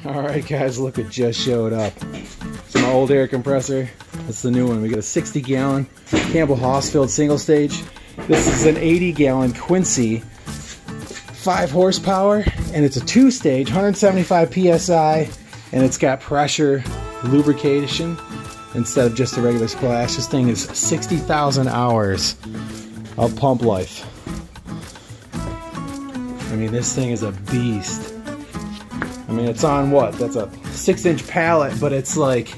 Alright guys, look what just showed up. It's my old air compressor. That's the new one. We got a 60 gallon Campbell Hausfeld single stage. This is an 80 gallon Quincy, 5 horsepower, and it's a 2-stage, 175 PSI, and it's got pressure lubrication instead of just a regular splash. This thing is 60,000 hours of pump life. I mean, this thing is a beast. I mean, it's on what? That's a 6-inch pallet, but it's like,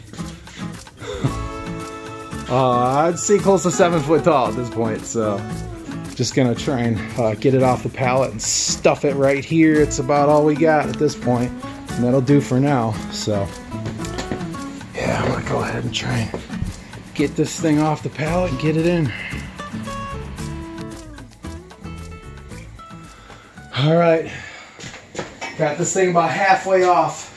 I'd say close to 7 foot tall at this point. So, just gonna try and get it off the pallet and stuff it right here. It's about all we got at this point, and that'll do for now. So, yeah, I'm gonna go ahead and try and get this thing off the pallet and get it in. All right. Got this thing about halfway off.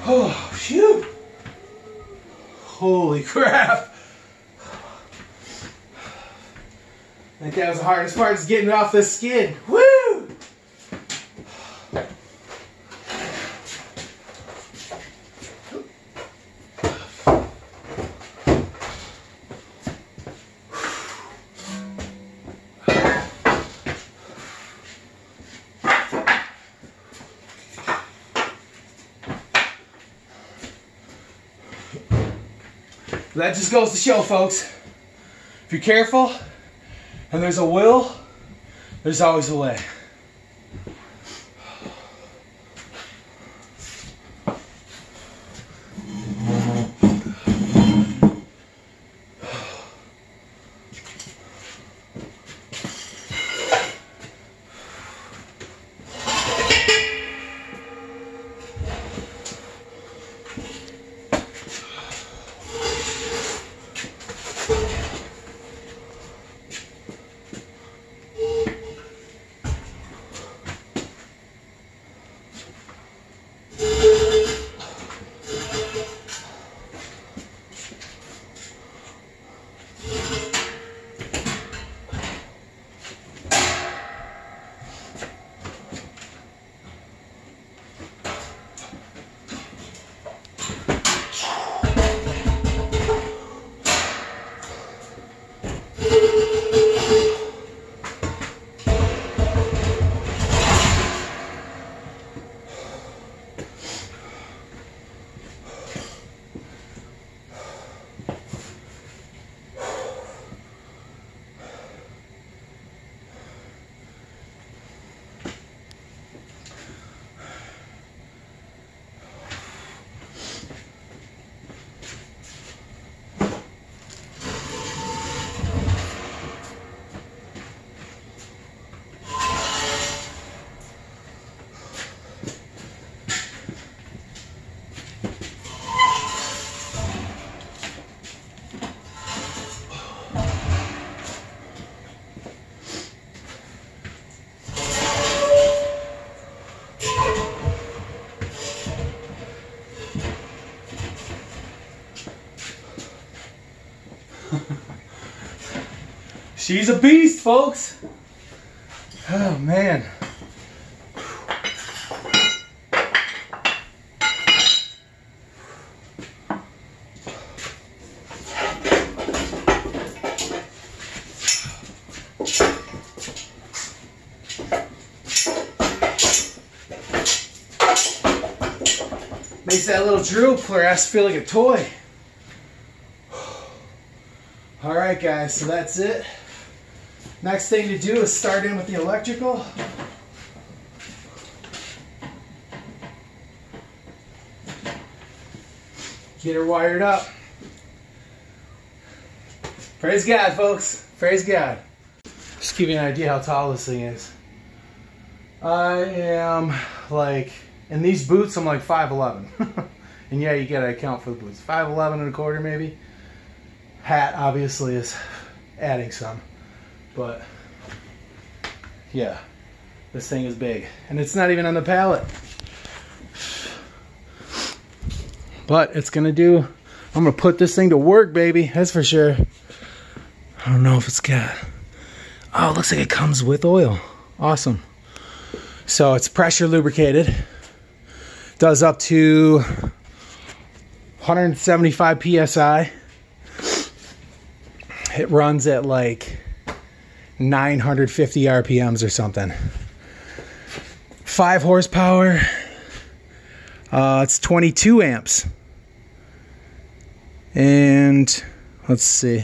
Oh, shoot. Holy crap. I think that was the hardest part, is getting off this skid. Woo! That just goes to show, folks, if you're careful and there's a will, there's always a way. She's a beast, folks. Oh, man. Makes that little drill press feel like a toy. Alright guys, so that's it. Next thing to do is start in with the electrical. Get her wired up. Praise God, folks. Praise God. Just give you an idea how tall this thing is. I am like, in these boots I'm like 5'11". And yeah, you gotta account for the boots. 5'11 and a quarter maybe. Hat obviously is adding some. But yeah, this thing is big. And it's not even on the pallet. But it's gonna do, I'm gonna put this thing to work, baby. That's for sure. I don't know if it's got, oh, it looks like it comes with oil. Awesome. So it's pressure lubricated. Does up to 175 PSI. It runs at like 950 RPMs or something. 5 horsepower. It's 22 amps. And let's see.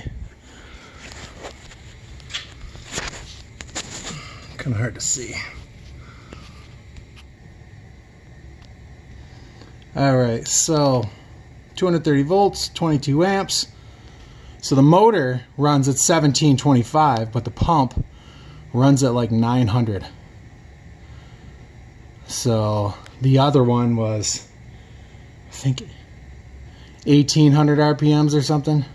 Kind of hard to see. Alright, so 230 volts, 22 amps. So the motor runs at 1725, but the pump runs at like 900. So the other one was, I think, 1800 RPMs or something.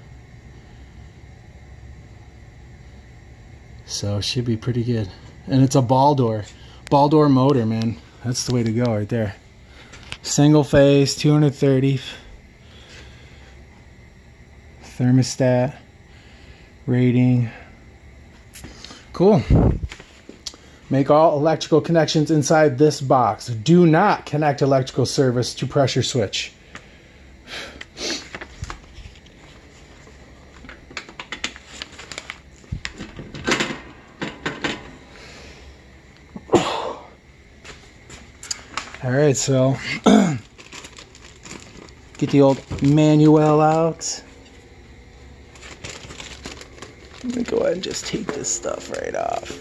So it should be pretty good. And it's a ball door motor, man. That's the way to go right there. Single phase, 230. Thermostat. Rating. Cool. Make all electrical connections inside this box. Do not connect electrical service to pressure switch. All right, so get the old manual out. Let me go ahead and just take this stuff right off.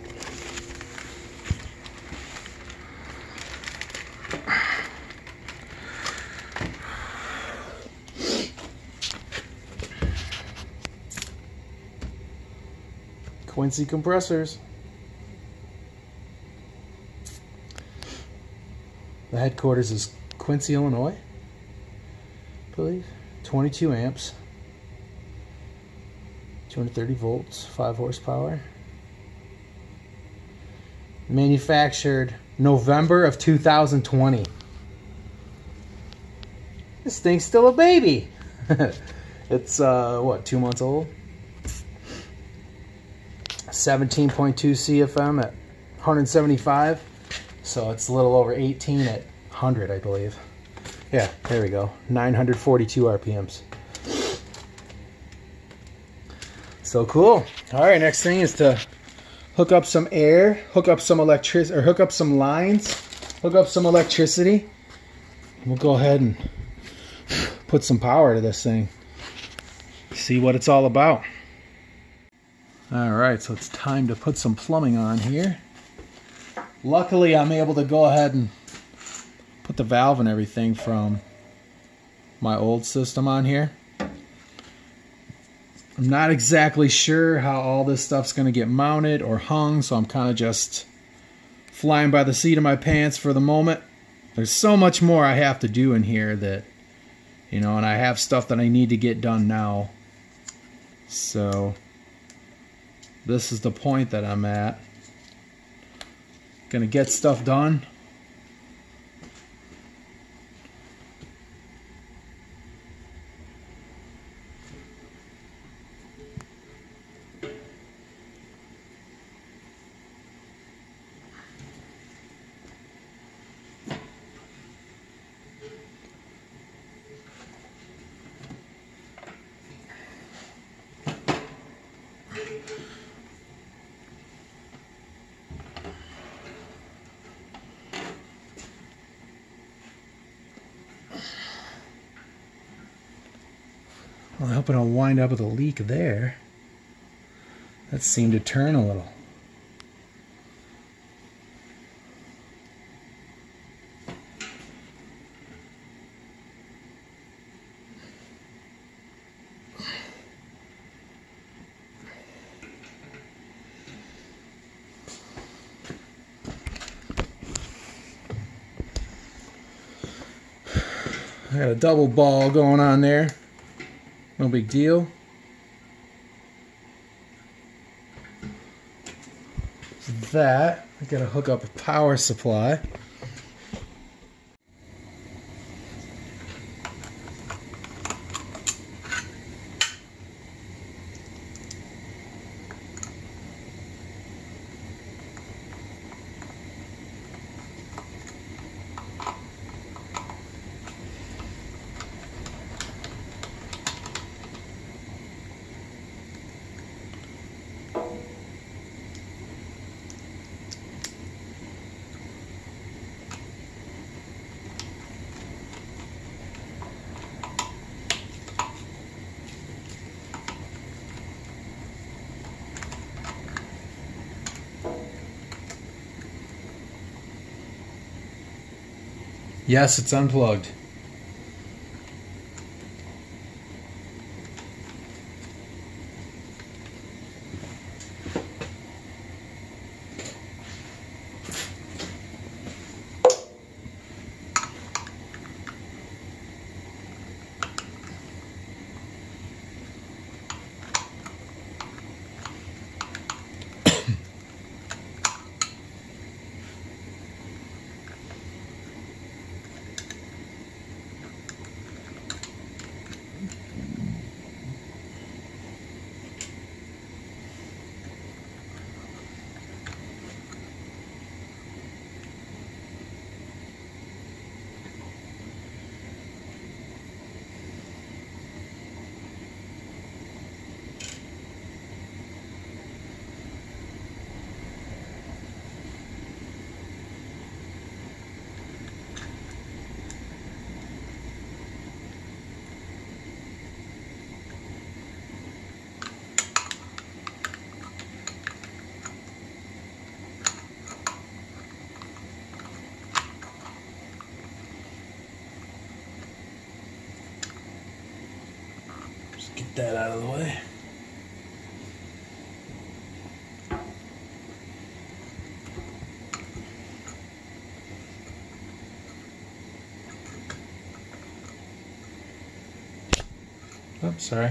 Quincy compressors. The headquarters is Quincy, Illinois, I believe. 22 amps, 230 volts, 5 horsepower. Manufactured November of 2020. This thing's still a baby. It's, what, 2 months old? 17.2 CFM at 175. So it's a little over 18 at 100, I believe. Yeah, there we go. 942 RPMs. So cool. All right, next thing is to hook up some air, hook up some electricity, or hook up some lines, hook up some electricity. We'll go ahead and put some power to this thing. See what it's all about. All right, so it's time to put some plumbing on here. Luckily, I'm able to go ahead and put the valve and everything from my old system on here. I'm not exactly sure how all this stuff's going to get mounted or hung, so I'm kind of just flying by the seat of my pants for the moment. There's so much more I have to do in here that, you know, and I have stuff that I need to get done now. So this is the point that I'm at. Gonna get stuff done. Well, I hope I don't wind up with a leak there. That seemed to turn a little. I got a double ball going on there. No big deal. That, I gotta hook up a power supply. Yes, it's unplugged. that out of the way. Oops, sorry.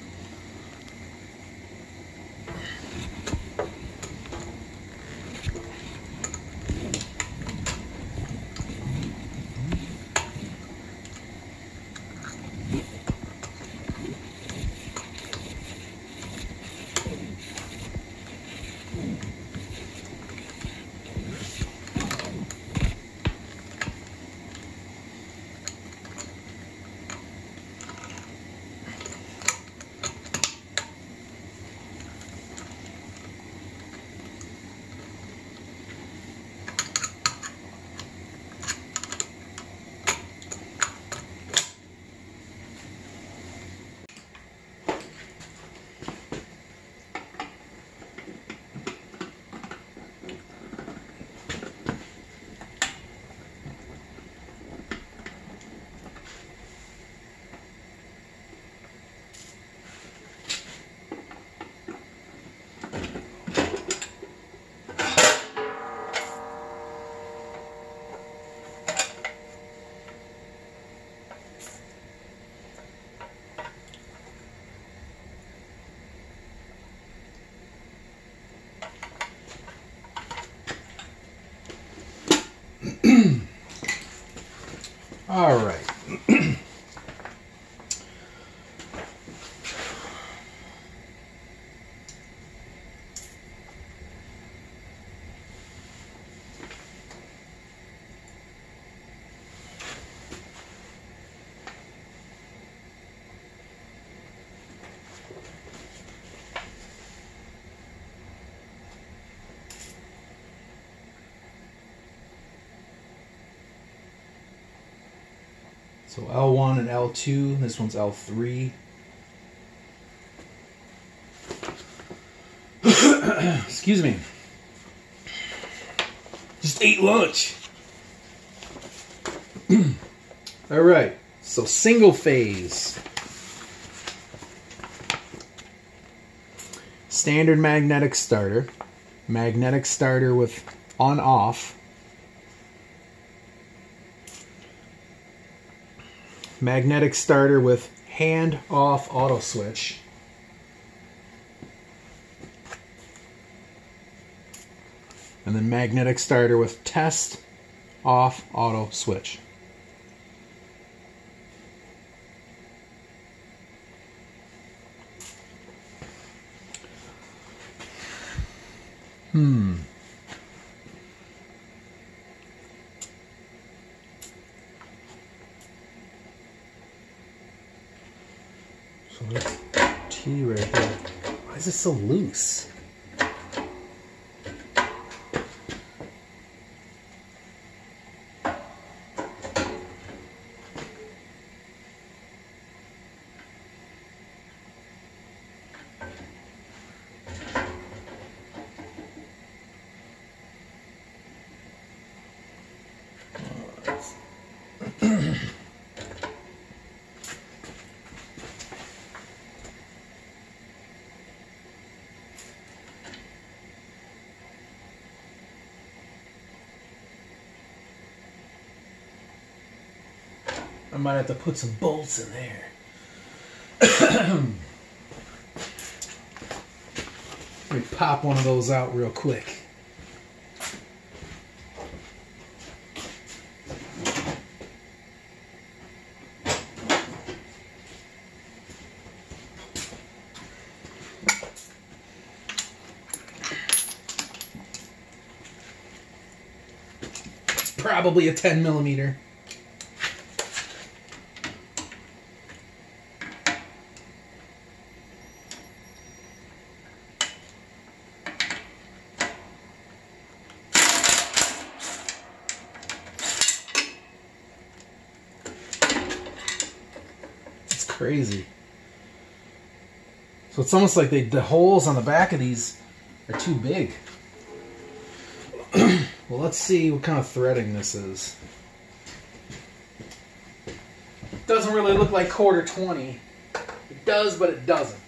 All right. So L1 and L2, this one's L3. Excuse me. Just ate lunch. All right, so single phase. Standard magnetic starter. Magnetic starter with on-off. Magnetic starter with hand-off auto switch. And then magnetic starter with test off auto switch. So that's T right there. Why is it so loose? I might have to put some bolts in there. Let me pop one of those out real quick. It's probably a 10 millimeter. Crazy. So it's almost like the holes on the back of these are too big. Well, let's see what kind of threading this is. Doesn't really look like quarter 20. It does, but it doesn't.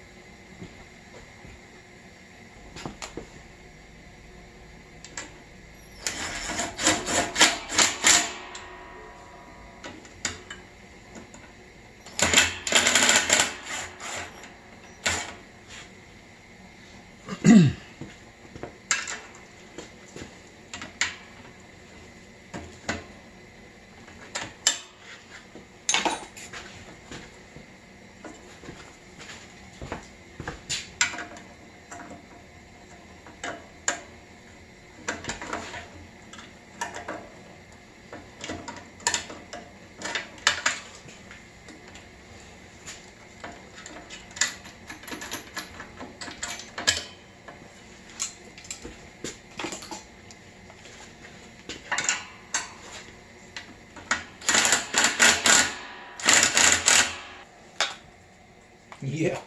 Yeah.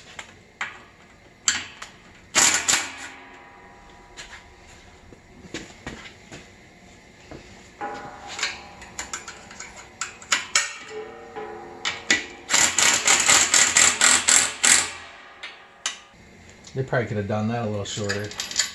They probably could have done that a little shorter.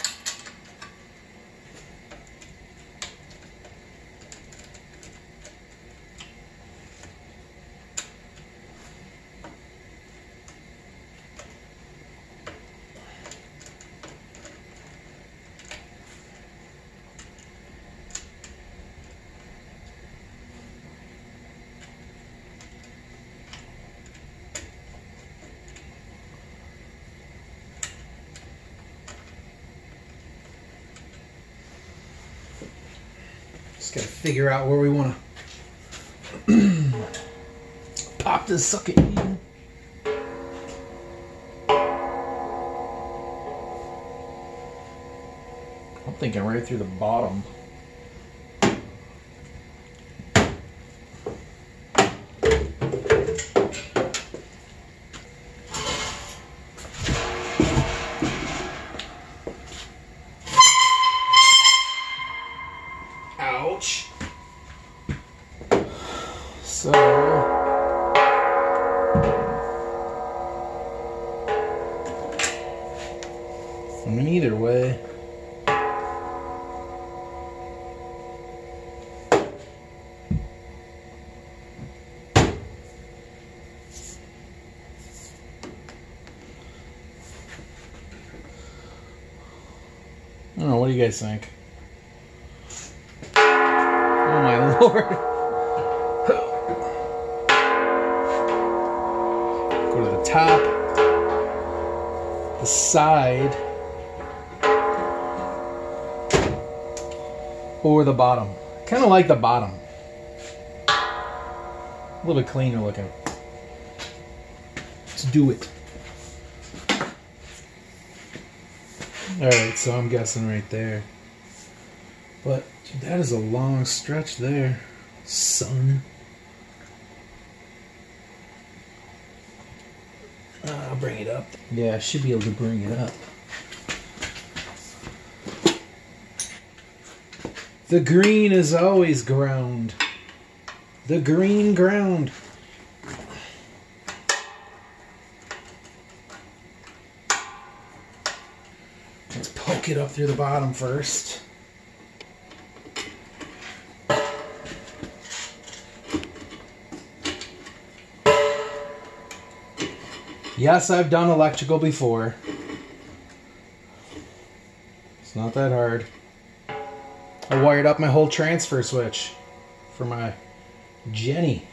Just gotta figure out where we want to pop this sucker in. I'm thinking right through the bottom. Ouch. So I mean, either way, I don't know, what do you guys think? Oh my Lord. Go to the top, the side, or the bottom. Kind of like the bottom. A little bit cleaner looking. Let's do it. Alright, so I'm guessing right there. But dude, that is a long stretch there, son. I'll bring it up. Yeah, I should be able to bring it up. The green is always ground. The green ground. Let's poke it up through the bottom first. Yes, I've done electrical before. It's not that hard. I wired up my whole transfer switch for my Jenny.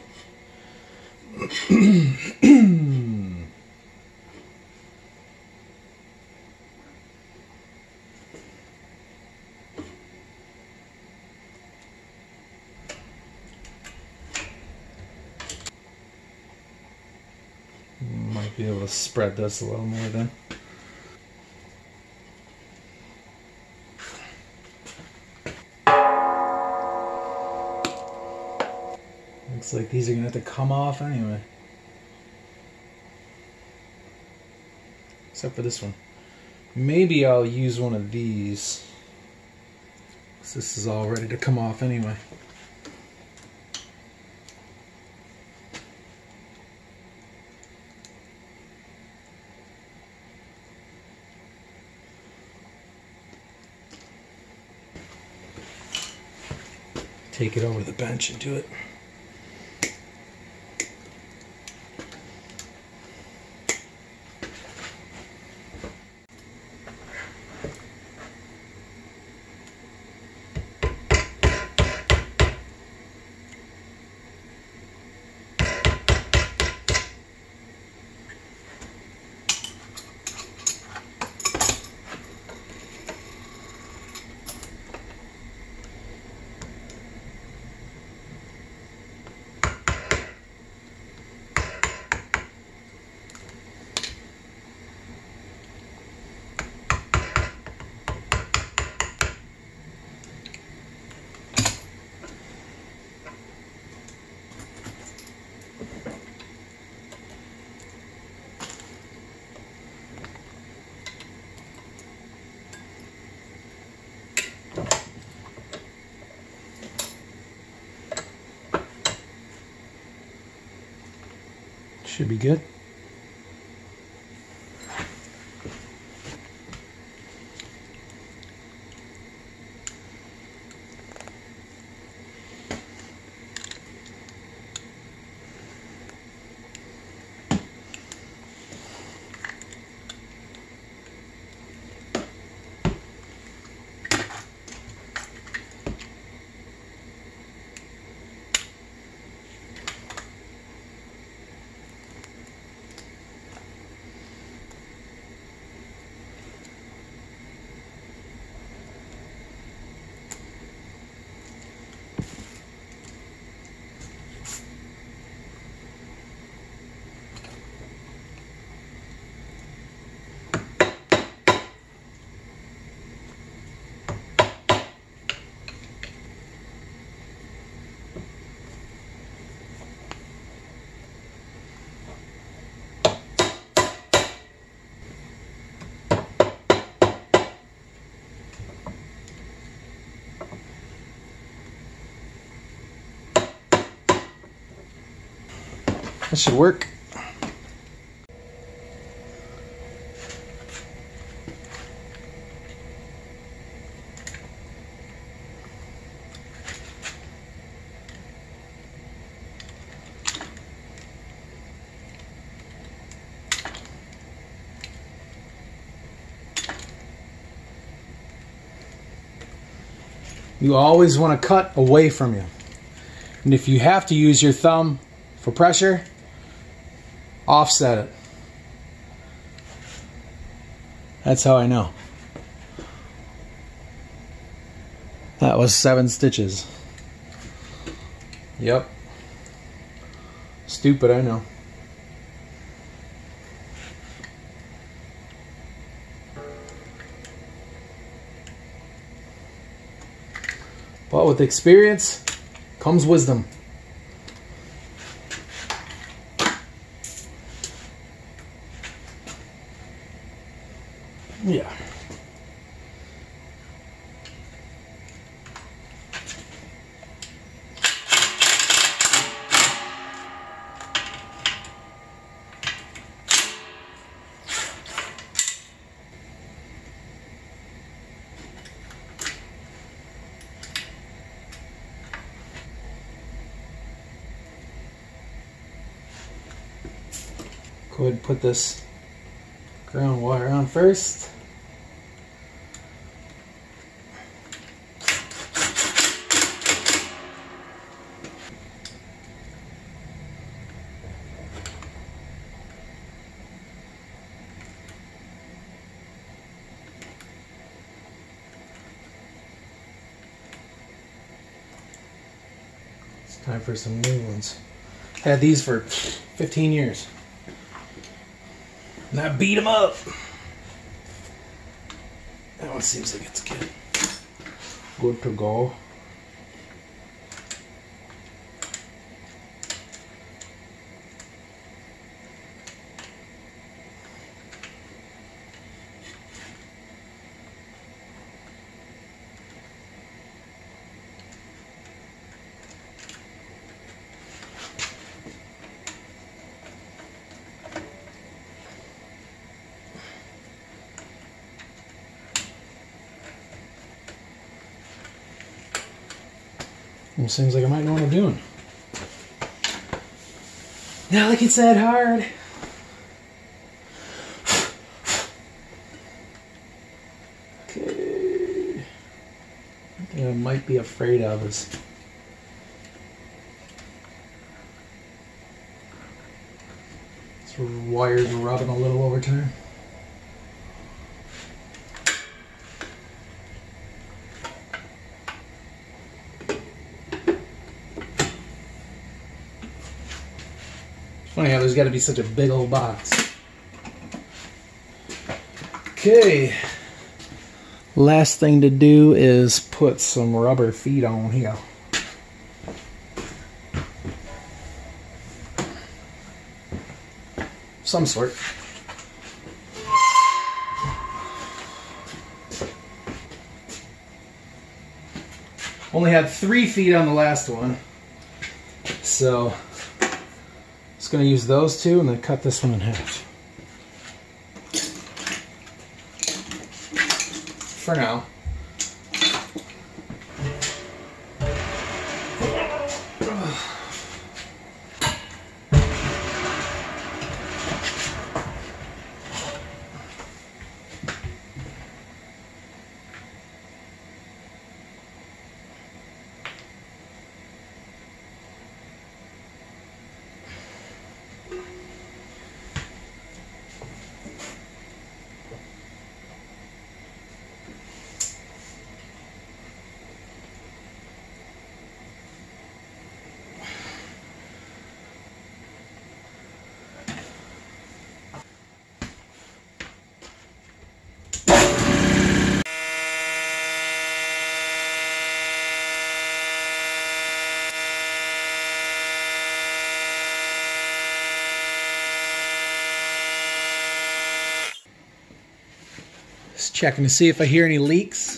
Might be able to spread this a little more then. Looks like these are going to have to come off anyway. Except for this one. Maybe I'll use one of these. This is all ready to come off anyway. take it over the bench and do it. Should be good. That should work. You always want to cut away from you. And if you have to use your thumb for pressure, offset it. That's how I know. That was 7 stitches. Yep. Stupid, I know. But with experience comes wisdom. Yeah. Go ahead and put this ground wire on first. It's time for some new ones. Had these for 15 years. And I beat them up. That one seems like it's good. Good to go. seems like I might know what I'm doing. Not like it's that hard. Okay. One thing I might be afraid of is this wire's rubbing a little over time. Funny how there's got to be such a big old box. Okay. Last thing to do is put some rubber feet on here. Some sort. Only had 3 feet on the last one. So just going to use those 2 and then cut this one in half. For now. Just checking to see if I hear any leaks.